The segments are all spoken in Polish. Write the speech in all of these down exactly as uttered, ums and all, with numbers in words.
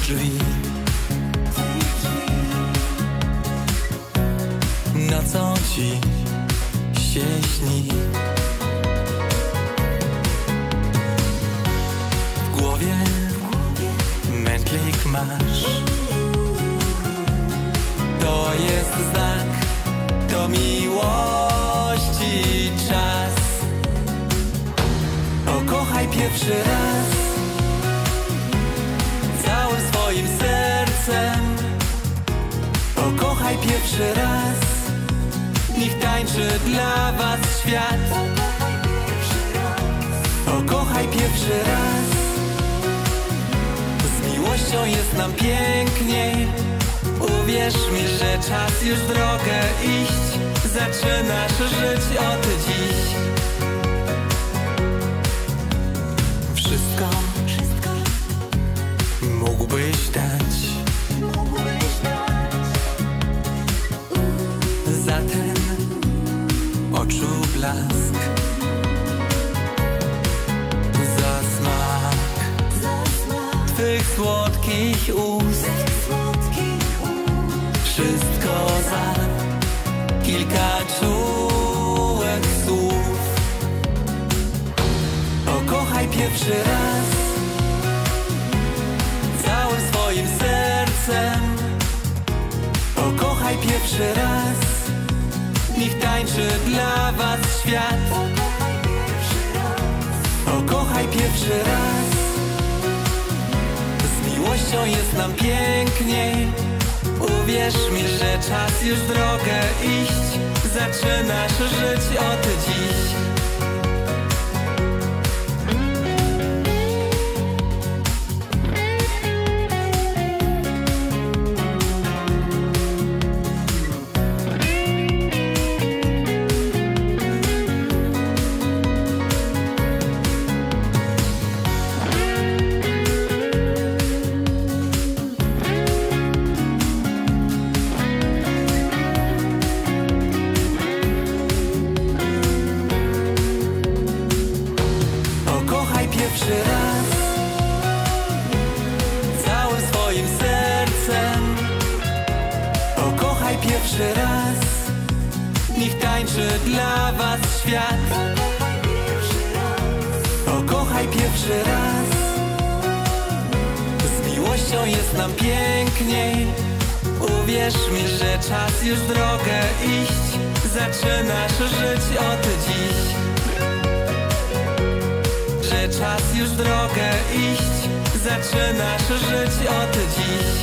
drzwi. Nocą ci się śni. W głowie mętlik masz. To jest znak, to miłości czas. Pokochaj pierwszy raz całym swoim sercem. Pokochaj pierwszy raz, niech tańczy dla was świat. Pokochaj pierwszy raz, z miłością jest nam piękniej. Uwierz mi, że czas już drogę iść. Zaczynasz żyć od dziś. Wszystko, wszystko mógłbyś dać, mógłbyś dać za ten oczu blask, za smak, za smak twych słodkich ust. Wszystko za kilka czułych słów. Pokochaj pierwszy raz całym swoim sercem. Pokochaj pierwszy raz, niech tańczy dla was świat. Pokochaj pierwszy raz, z miłością jest nam piękniej. Uwierz mi, że czas już drogę iść. Zaczynasz żyć od dziś. Pierwszy raz, niech tańczy dla was świat. Pokochaj pierwszy raz, z miłością jest nam piękniej. Uwierz mi, że czas już drogę iść. Zaczynasz żyć od dziś. Że czas już drogę iść. Zaczynasz żyć od dziś.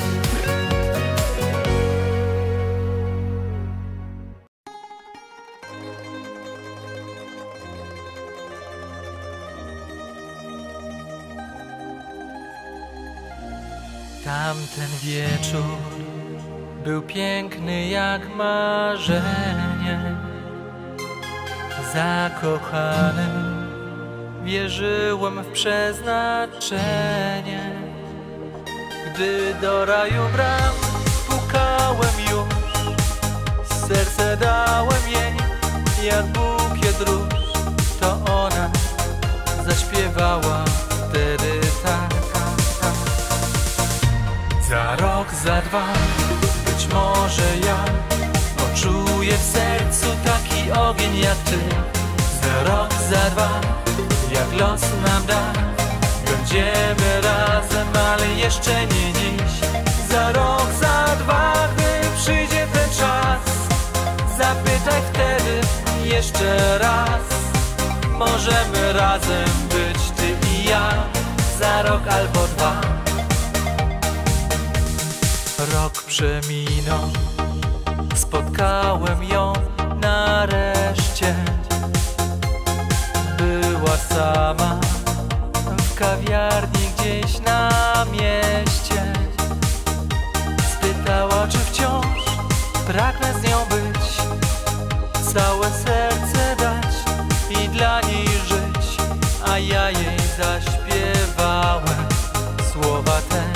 Tamten wieczór był piękny jak marzenie. Zakochanym wierzyłem w przeznaczenie. Gdy do raju bram pukałem już, serce dałem jej jak bukiet róż. To ona zaśpiewała wtedy tak. Za rok, za dwa, być może ja poczuję w sercu taki ogień jak ty. Za rok, za dwa, jak los nam da, będziemy razem, ale jeszcze nie dziś. Za rok, za dwa, gdy przyjdzie ten czas, zapytaj wtedy jeszcze raz. Możemy razem być ty i ja, za rok albo dwa. Rok przeminął, spotkałem ją nareszcie. Była sama w kawiarni gdzieś na mieście. Spytała, czy wciąż pragnę z nią być, całe serce dać i dla niej żyć. A ja jej zaśpiewałem słowa te.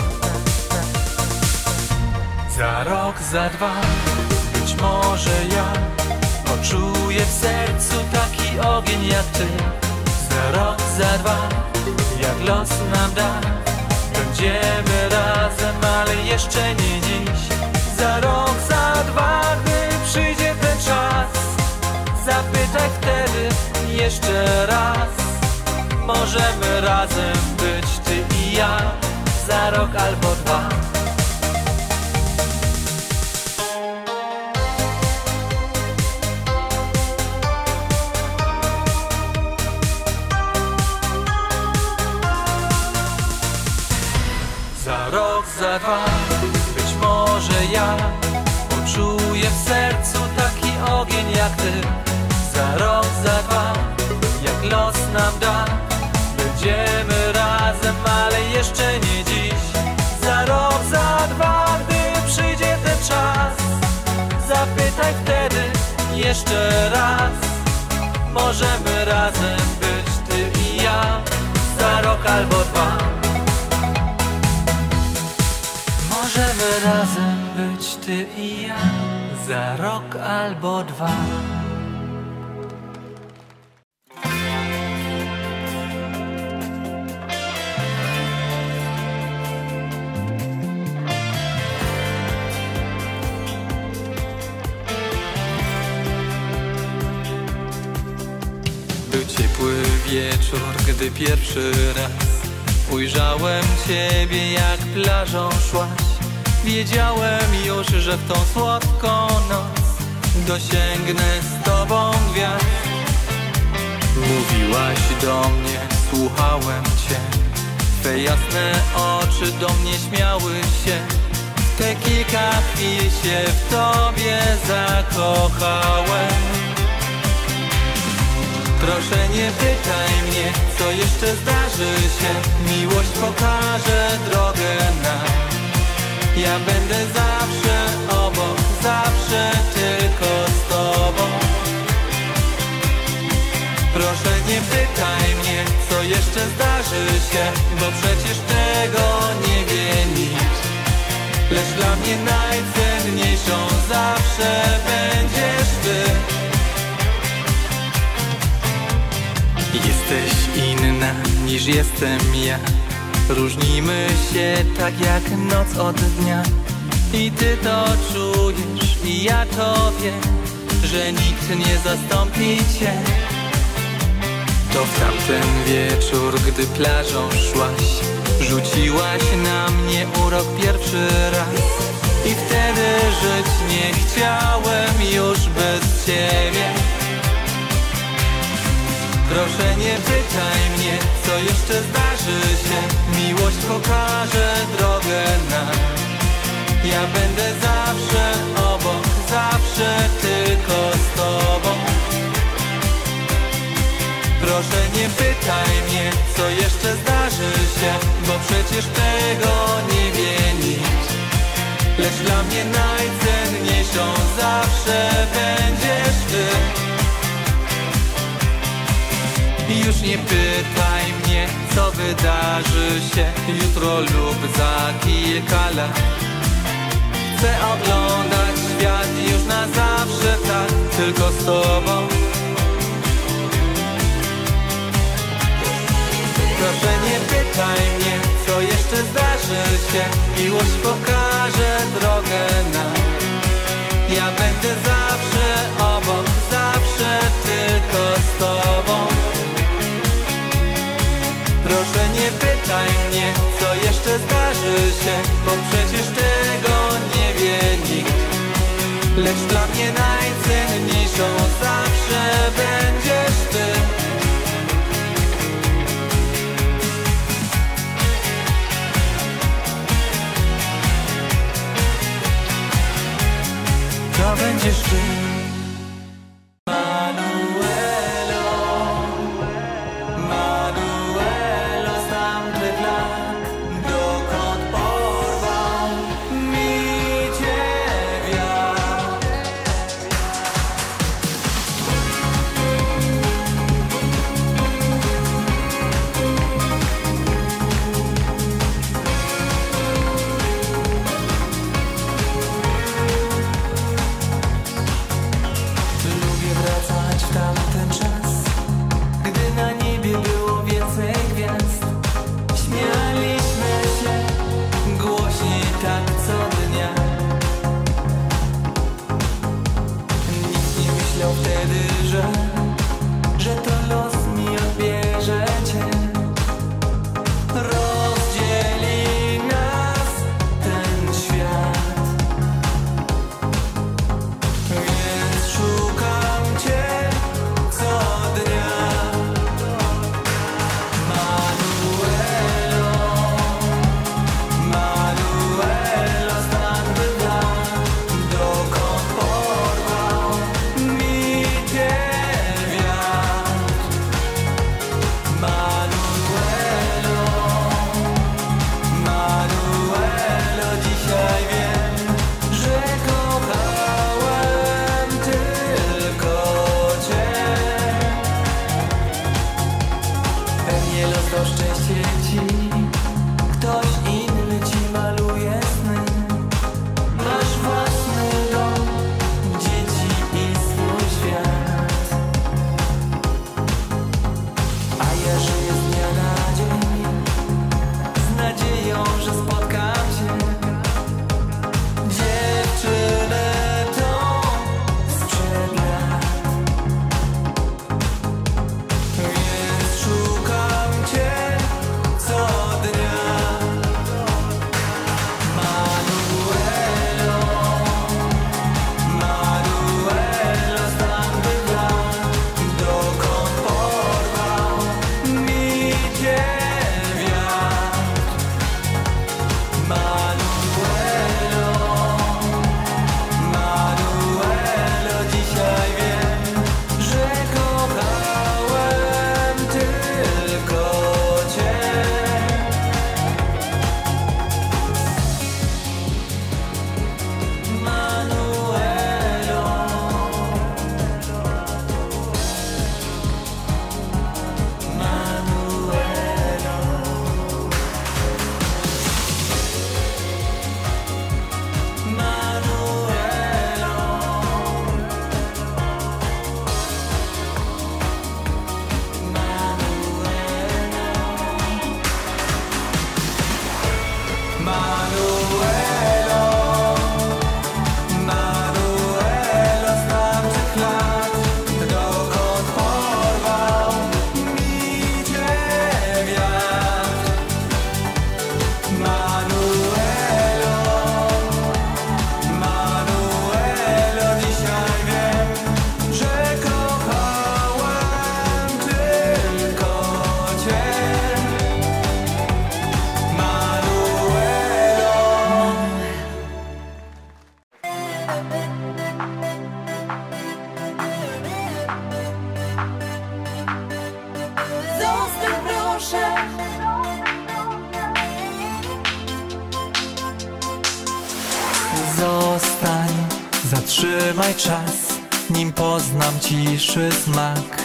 Za rok, za dwa, być może ja poczuję w sercu taki ogień jak ty. Za rok, za dwa, jak los nam da, Będziemy razem, ale jeszcze nie dziś. Za rok, za dwa, gdy przyjdzie ten czas, zapytaj wtedy jeszcze raz. Możemy razem być ty i ja, za rok albo dwa. Za rok, za dwa, być może ja poczuję w sercu taki ogień jak ty. Za rok, za dwa, jak los nam da, będziemy razem, ale jeszcze nie dziś. Za rok, za dwa, gdy przyjdzie ten czas, zapytaj wtedy jeszcze raz. Możemy razem być ty i ja, za rok albo dwa. Możemy razem być ty i ja, za rok albo dwa. Był ciepły wieczór, gdy pierwszy raz ujrzałem ciebie, jak plażą szłaś. Wiedziałem już, że w tą słodką noc dosięgnę z tobą gwiazd. Mówiłaś do mnie, słuchałem cię, twe jasne oczy do mnie śmiały się. W te kilka chwil się w tobie zakochałem. Proszę nie pytaj mnie, co jeszcze zdarzy się, miłość pokaże drogę nam. Ja będę zawsze obok, zawsze tylko z tobą. Proszę nie pytaj mnie, co jeszcze zdarzy się, bo przecież tego nie wie nikt. Lecz dla mnie najcenniejszą zawsze będziesz ty. Jesteś inna niż jestem ja, różnimy się tak jak noc od dnia. I ty to czujesz i ja to wiem, że nikt nie zastąpi cię. To w tamten wieczór, gdy plażą szłaś, rzuciłaś na mnie urok pierwszy raz. I wtedy żyć nie chciałem już bez ciebie. Proszę nie pytaj mnie, co jeszcze zdarzy się, miłość pokaże drogę nam. Ja będę zawsze obok, zawsze tylko z tobą. Proszę nie pytaj mnie, co jeszcze zdarzy się, bo przecież tego nie wie nikt. Lecz dla mnie najcenniejszą zawsze będziesz ty. Już nie pytaj mnie, co wydarzy się jutro lub za kilka lat. Chcę oglądać świat już na zawsze tak, tylko z tobą. Proszę nie pytaj mnie, co jeszcze zdarzy się, miłość pokaże drogę nam. Ja będę zawsze obok, zawsze tylko z tobą. Proszę nie pytaj mnie, co jeszcze zdarzy się, bo przecież tego nie wie nikt. Lecz dla mnie najcenniejszą zawsze będziesz ty. To będziesz ty. Danie los do szczęście ci, ktoś inny ci maluje sny. Masz własny dom, dzieci i swój świat, a ja żyję z dnia na dzień, z nadzieją, że spotkam cię. Dziewczynę tą sprzed lat, więc szukam cię co dnia. Manuelo, Manuelo z tamtych lat, dokąd porwał mi cię wiatr. Manuelo, Manuelo, dzisiaj wiem, że kochałem tylko cię. Manuelo, Manuelo, Manuelo, Manuelo z tamtych lat, dokąd porwał mi cię wiatr. Manuelo, Manuelo, dzisiaj wiem, że kochałem tylko cię. Manuelo. Zostań proszę, Zostań, zatrzymaj czas, nim poznam ciszy smak.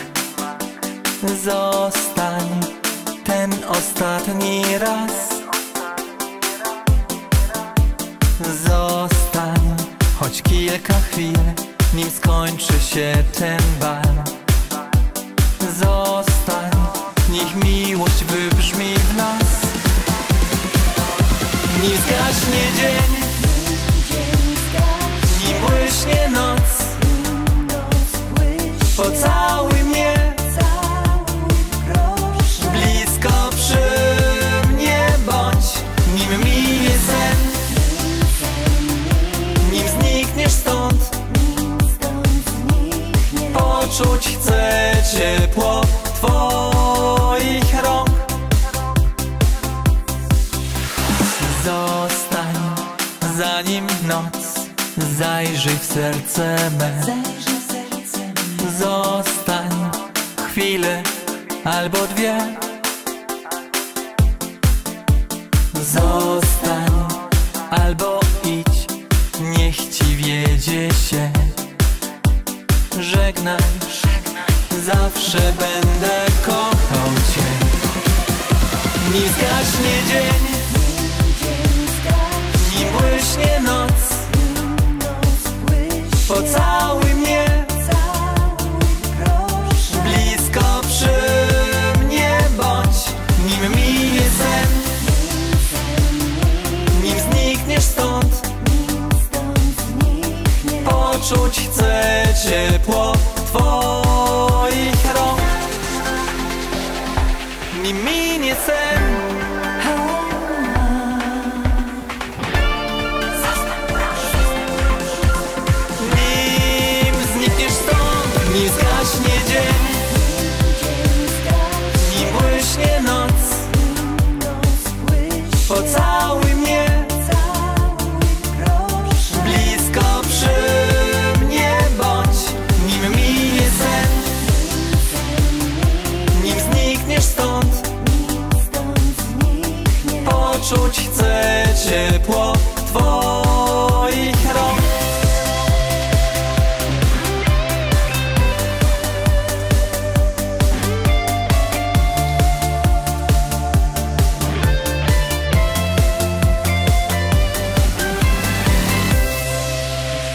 Zostań ten ostatni raz. Zostań, choć kilka chwil, nim skończy się ten bal. Zostań, niech miłość wybrzmi w nas. Nim zgaśnie dzień, nim błyśnie noc, pocałuj mnie blisko, przy mnie bądź. Nim minie sen, nim znikniesz stąd, poczuć chcę ciepło twoich rąk. Zostań, zanim noc zajrzyj w serce me. Zostań chwilę albo dwie. Zostań albo idź, niech ci wiedzie się. Żegnaj, zawsze będę kochał cię. Nim zgaśnie dzień, nim błyśnie noc, pocałuj mnie blisko, przy mnie bądź. Nim minie sen, nim znikniesz stąd, poczuć chcę ciepło twoich rąk. Nim minie sen, nim znikniesz stąd, nim zgaśnie dzień, nim błyśnie noc, pocałuj mnie blisko, przy mnie bądź. Nim minie sen, nim znikniesz stąd, poczuć chcę ciepło twoich rąk.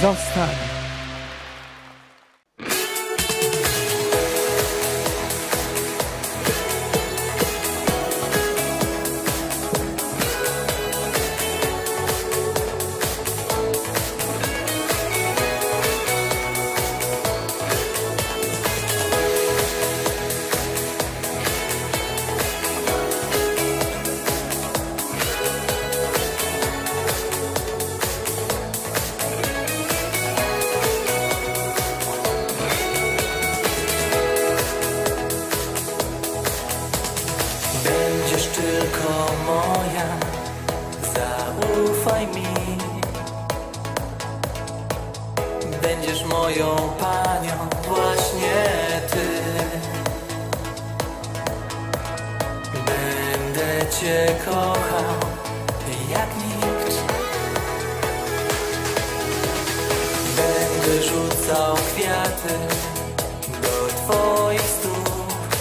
Zostań. Tylko moja, zaufaj mi. Będziesz moją panią, właśnie ty. Będę cię kochał jak nikt. Będę rzucał kwiaty do twoich stóp.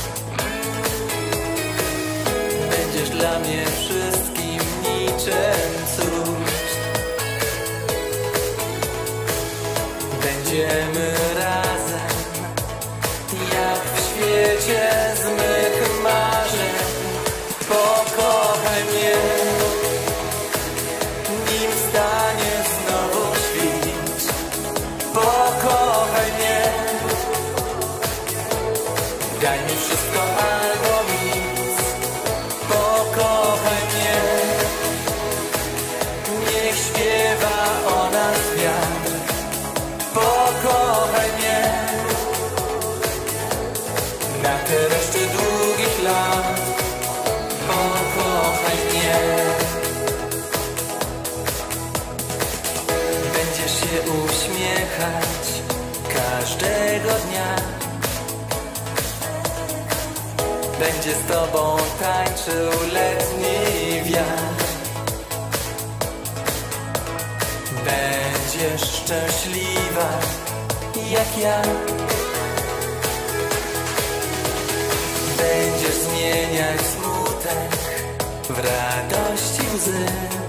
Będziesz dla mnie wszystkim, niczym cud. Będziemy razem, jak w świecie z mych marzeń. Pokochaj mnie, nim wstanie znowu świt. Pokochaj mnie, daj mi wszystko albo nic. Pokochaj mnie, niech śpiewa o nas wiatr. Pokochaj mnie, na te reszty długich lat. Pokochaj mnie. Będziesz się uśmiechać każdego dnia. Będzie z tobą tańczył letni wiatr. Będziesz szczęśliwa jak ja. Będziesz zmieniać smutek w radość i łzy.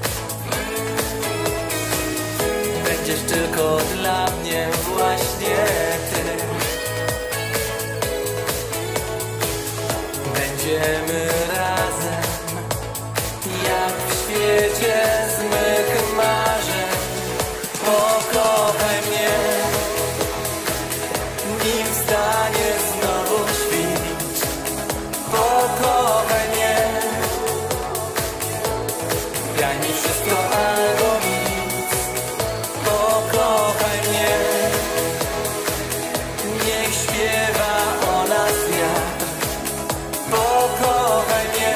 Będziesz tylko dla mnie właśnie ty. Będziemy razem, jak w świecie z mych marzeń. Pokochaj mnie, nim wstanie znowu świt. Pokochaj mnie, daj mi wszystko albo nic. Pokochaj mnie, niech śpiewa o nas wiatr. Pokochaj mnie,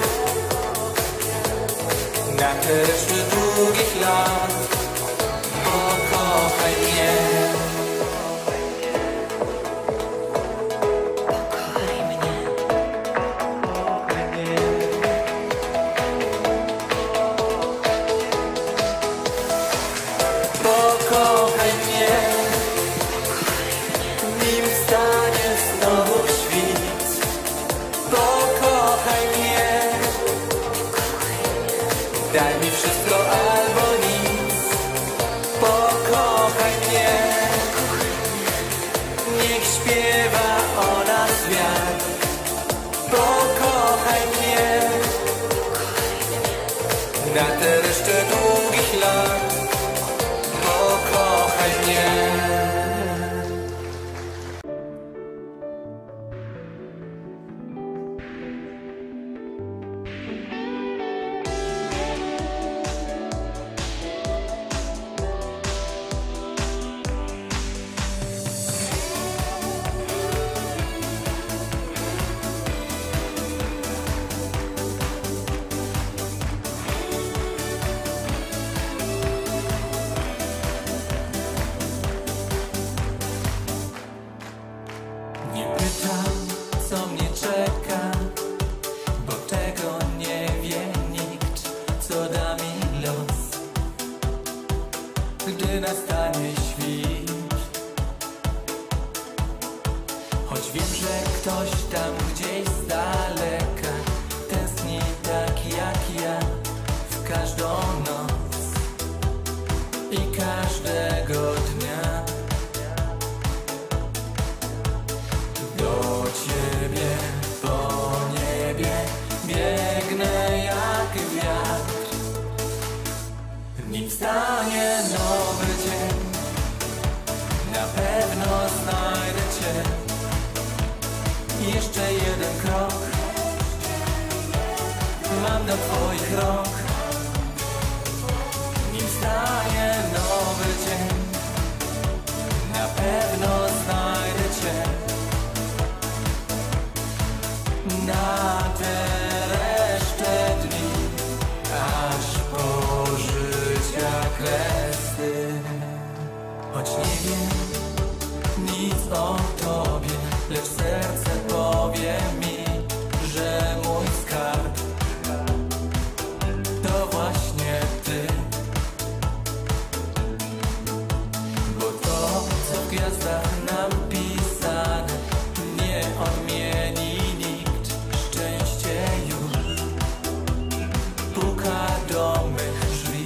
na te reszty długich lat. Pokochaj mnie. Pokochaj mnie. Pokochaj mnie, nim wstanie znowu świt. Pokochaj mnie, daj mi wszystko albo nic. Pokochaj mnie, niech śpiewa o nas wiatr. Pokochaj mnie, na te resztę długich lat. Pokochaj mnie. biegnę jak wiatr. Nim wstanie nowy dzień, na pewno znajdę Cię. Jeszcze jeden krok mam do Twoich rąk. Nim wstanie nowy dzień, na pewno znajdę Cię. Na te resztę dni, aż po życia kresy. Choć nie wiem nic o Tobie, lecz serce powie mi, że mój skarb to właśnie Ty. Bo to, co w gwiazdach nam pisane, nie odmieni nikt. Szczęście już puka do mych drzwi.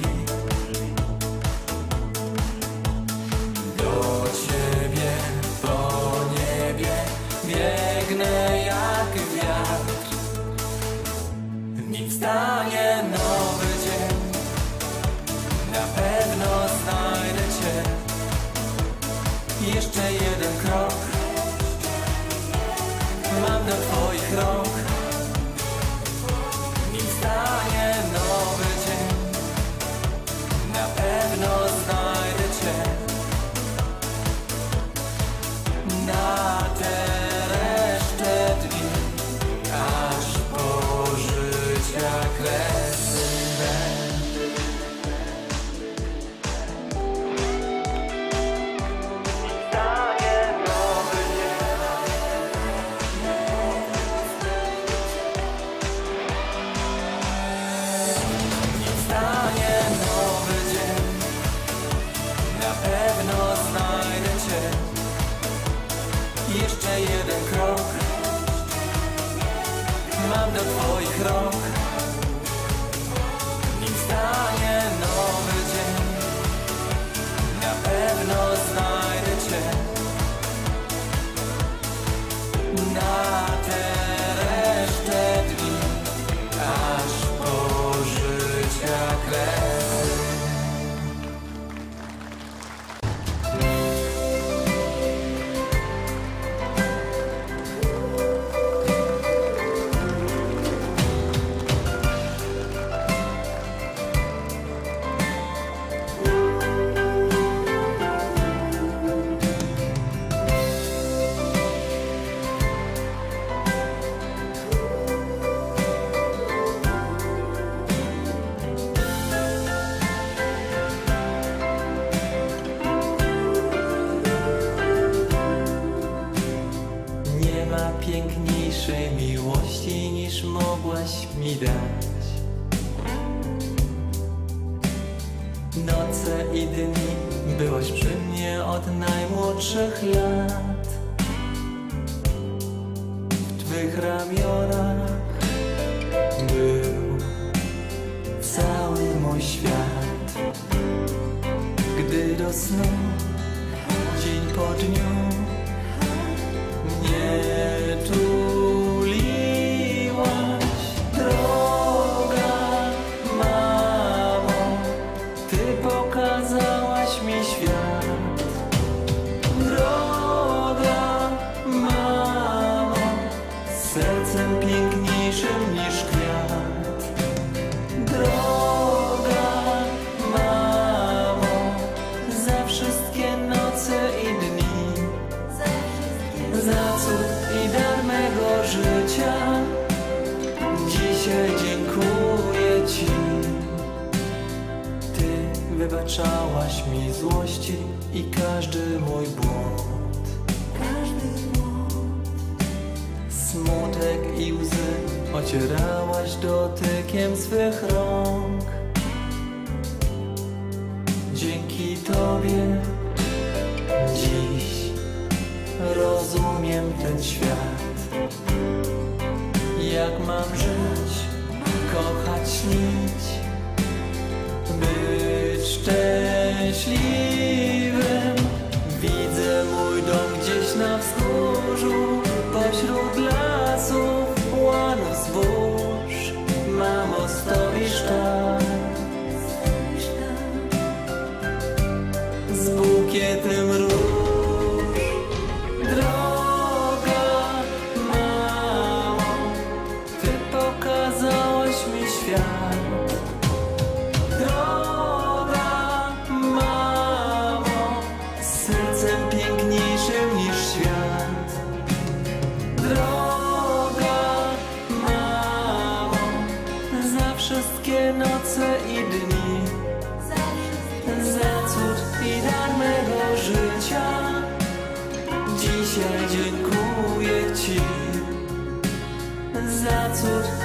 Do Ciebie po niebie biegnę jak wiatr. Nim wstanie nowy dzień, na pewno znajdę Cię. Jeszcze jeden krok mam do Twoich rąk. Nim wstanie nowy dzień, na pewno znajdę Cię. Na te resztę dni, aż po życia kresy. Jeszcze jeden krok mam do Twoich rąk. Nim wstanie nowy dzień, na pewno znajdę Cię. Na te resztę dni, aż po życia kresy. Piękniejszej miłości niż mogłaś mi dać. Noce i dni byłaś przy mnie od najmłodszych lat. W Twych ramionach był cały mój świat. Gdy do snu dzień po dniu mnie tuliłaś, droga mamo, Ty pokazałaś mi świat. Droga mamo, sercem piękniejszym niż kwiat. Droga mamo, za wszystkie noce i dni, za cud i dar mego życia, dzisiaj dziękuję Ci. Ty wybaczałaś mi złości i każdy mój błąd. Smutek i łzy ocierałaś dotykiem swych rąk. Dzięki Tobie dziś rozumiem ten świat. Jak mam żyć, kochać, śnić, być szczęśliwym. Widzę mój dom gdzieś na wzgórzu, pośród lasów, łanów zbóż. Droga mamo, z sercem piękniejszym niż świat. Droga mamo, za wszystkie noce i dni, za cud i dar mego życia. Dzisiaj dziękuję Ci za cud